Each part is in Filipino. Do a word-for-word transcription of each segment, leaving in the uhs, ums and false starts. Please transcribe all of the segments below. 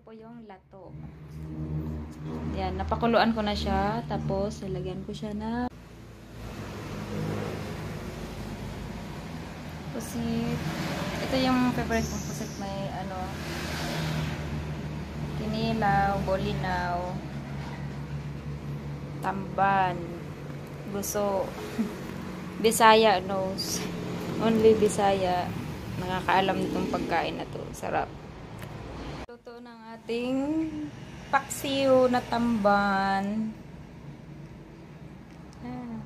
po yung lato. Yan, napakuluan ko na siya. Tapos, lalagyan ko siya na pusit. Ito yung favorite kong pusit. May ano, kinilaw, bolinaw, tamban, guso. Bisaya knows. Only Bisaya nakakaalam nitong pagkain na to. Sarap. Luto ng ating paksiw na tamban. Ah.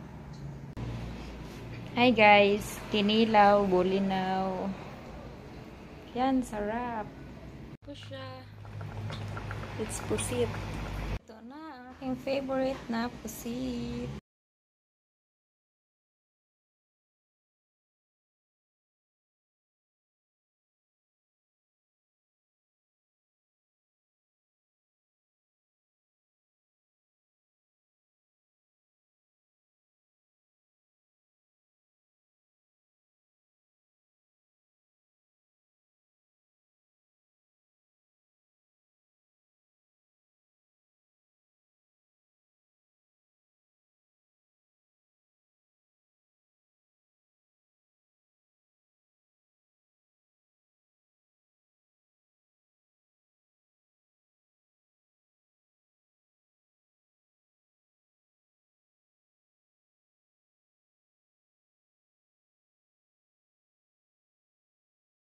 Hi guys, kinilaw, bolinaw. Yan, sarap. Ito siya. It's pusit. Ito na ang aking favorite na pusit.